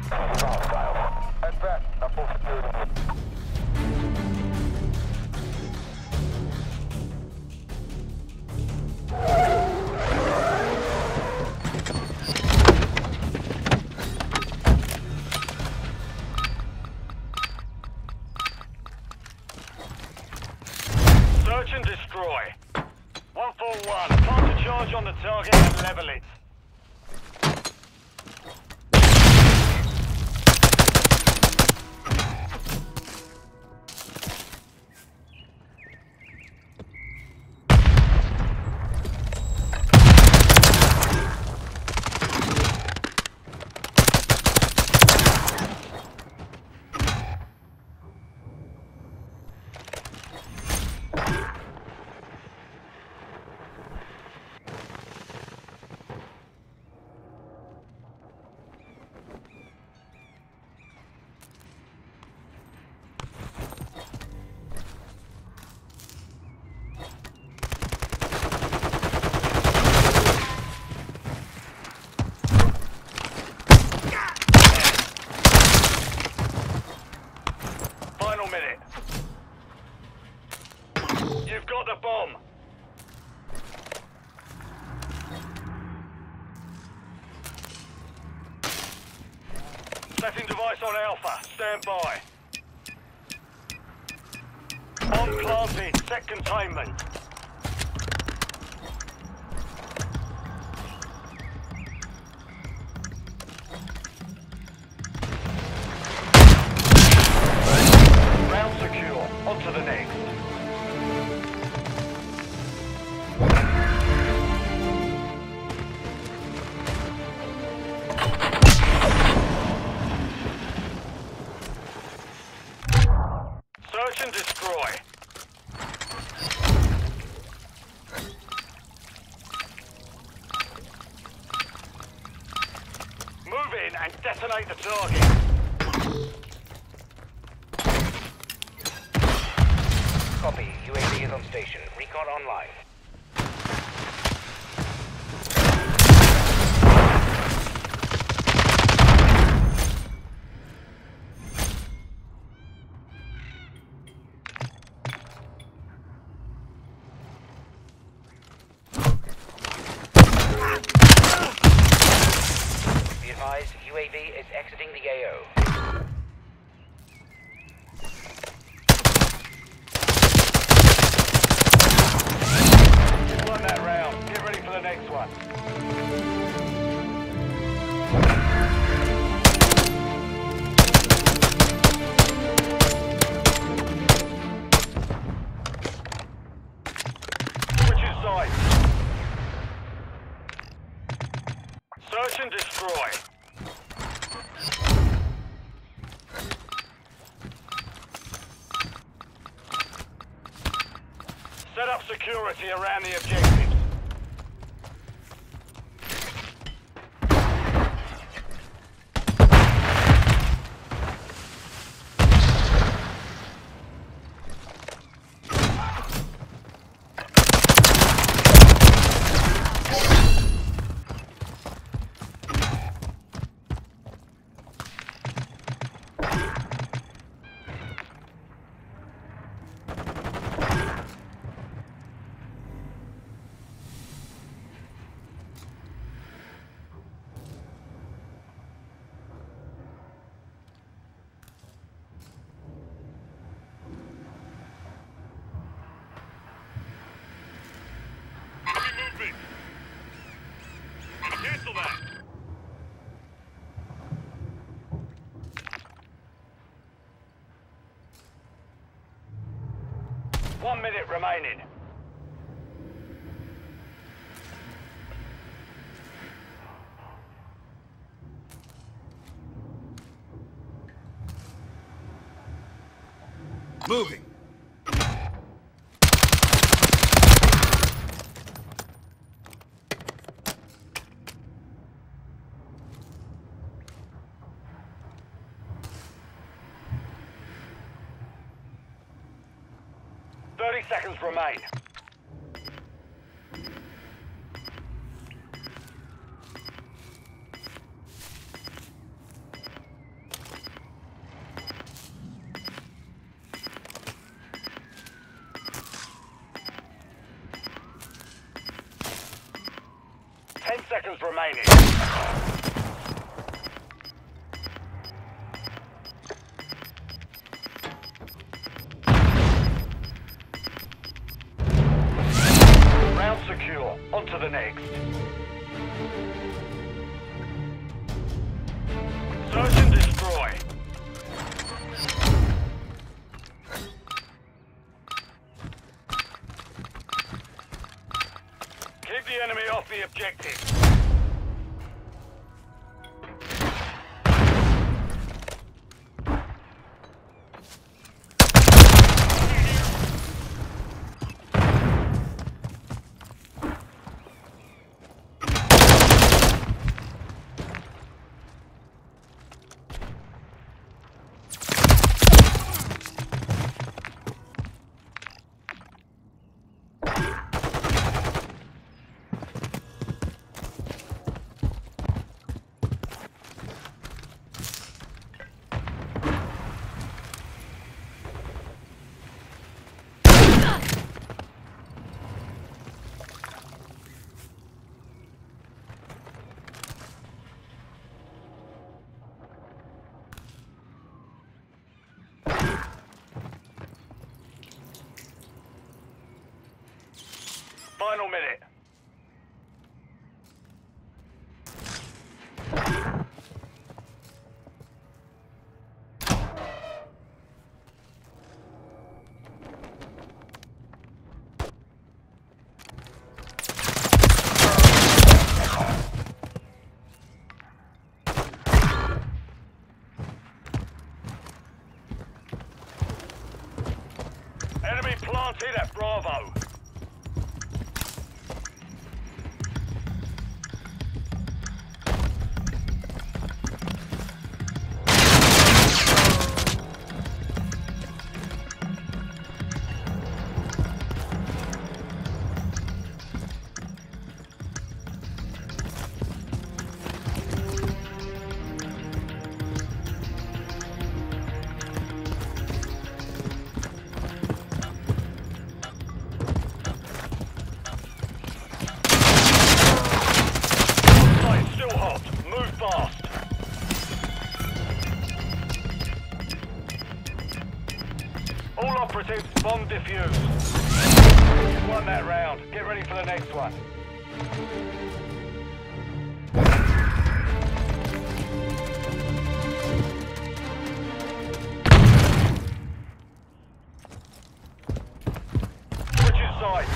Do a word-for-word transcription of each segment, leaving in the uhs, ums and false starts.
Head back. I'm full security. Search and destroy. one four one. Time to charge on the target and level it. Minute. You've got the bomb. Setting device on Alpha. Stand by. On planted. Set containment. On to the next. Search and destroy. Move in and detonate the target. Copy. U A V is on station. Recon online. Be advised, U A V is exiting the A O. That round. Get ready for the next one. Switching sides. Search and destroy. Set up security around the objectives. Cancel that. One minute remaining. Moving. Thirty seconds remain. seconds remaining. Round secure. On to the next. Search and destroy. Keep the enemy off the objective. Final minute. Enemy planted at Bravo. All operatives, bomb defused. You won that round. Get ready for the next one. Switching sides.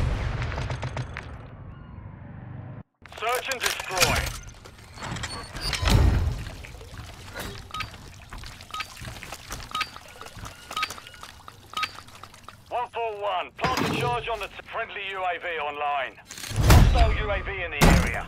Search and destroy. one four one, plant a charge on the friendly U A V online. Hostile U A V in the area.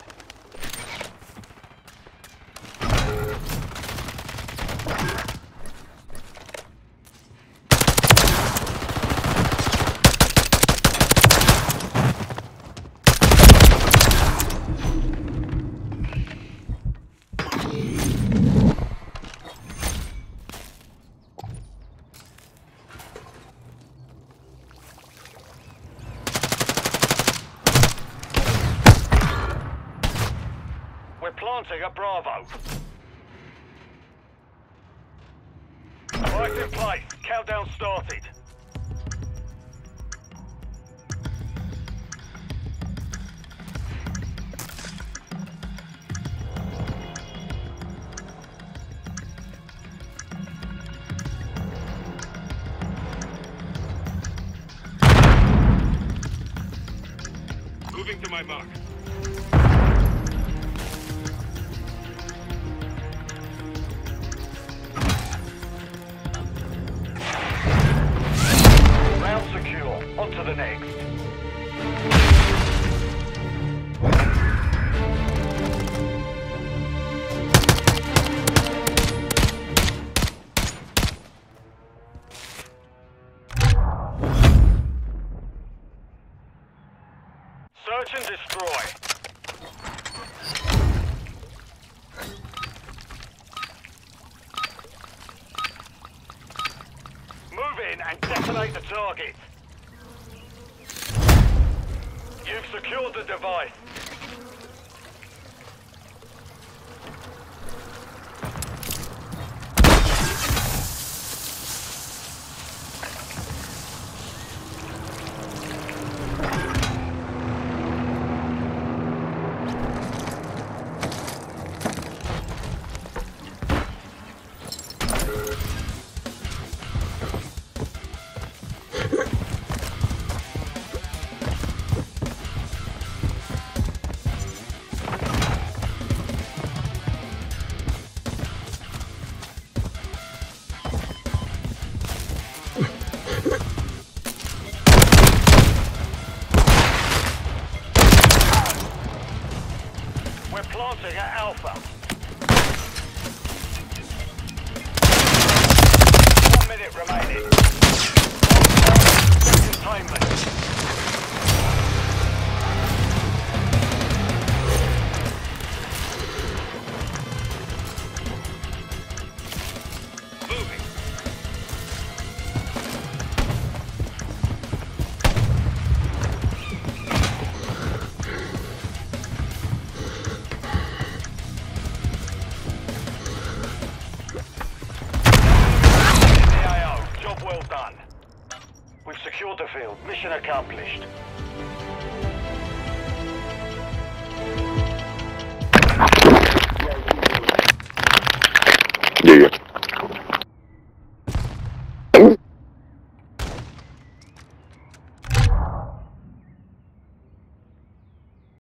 We're planting at Bravo. Right in place. Countdown started. Moving to my mark. On to the next. Search and destroy. Move in and detonate the target. You've secured the device. We're planting at Alpha. One minute remaining. Containment. Moving. C A O, job well done. We've secured the field. Mission accomplished.